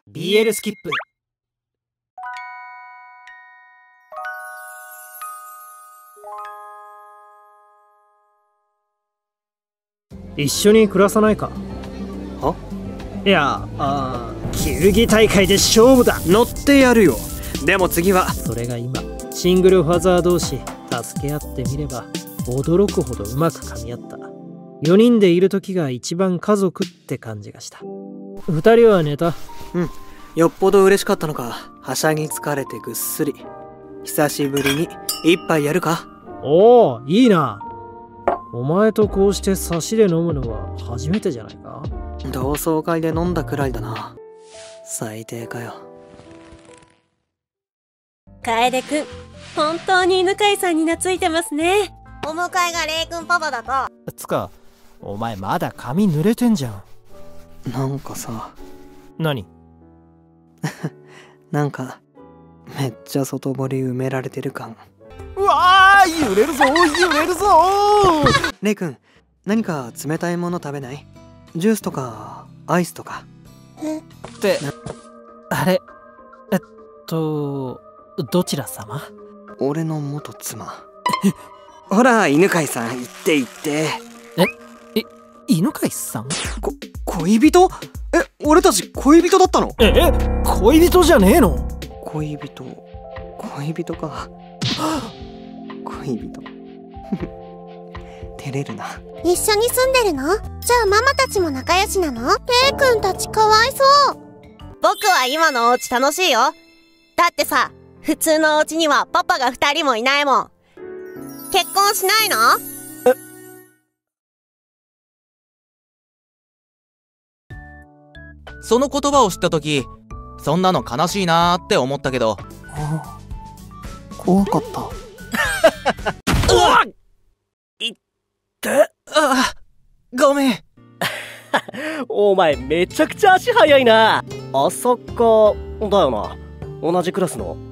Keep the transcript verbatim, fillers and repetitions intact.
ビーエル スキップ。一緒に暮らさないか？はいや、あー、球技大会で勝負だ。 乗ってやるよ。でも次は。 それが今、シングルファザー同士助け合ってみれば驚くほどうまく噛み合った。よにんでいる時が一番家族って感じがした。ふたりは寝た？ うん、よっぽど嬉しかったのか、はしゃぎ疲れてぐっすり。久しぶりに一杯やるか？ おお、いいな。お前とこうして差しで飲むのは初めてじゃないか？ 同窓会で飲んだくらいだな。最低かよ。 楓くん、本当に犬飼さんに懐いてますね。 お迎えがレイくんパパだと。 つか、お前まだ髪濡れてんじゃん。 なんかさ。 何？ なんかめっちゃ外堀埋められてる感。 うわー、揺れるぞ揺れるぞー。 レイくん、何か冷たいもの食べない？ジュースとかアイスとか。 えってあれ、えっとどちら様？ 俺の元妻。ほら犬飼さん、行って行って。 え、え、犬飼さん？ こ恋人？え、俺たち恋人だったの？ ええ、恋人じゃねえの？ 恋人恋人か。恋人。照れるな。 一緒に住んでるの？じゃあママたちも仲良しなの？レイくんたちかわいそう。僕は今のお家楽しいよ。だってさ、普通のお家にはパパが二人もいないもん。結婚しないの？ えその言葉を知った時、そんなの悲しいなーって思ったけど。 あ、怖かった。 うわっ！いってあ、ごめん。 お前めちゃくちゃ足速いな。あ、そっかだよな。同じクラスの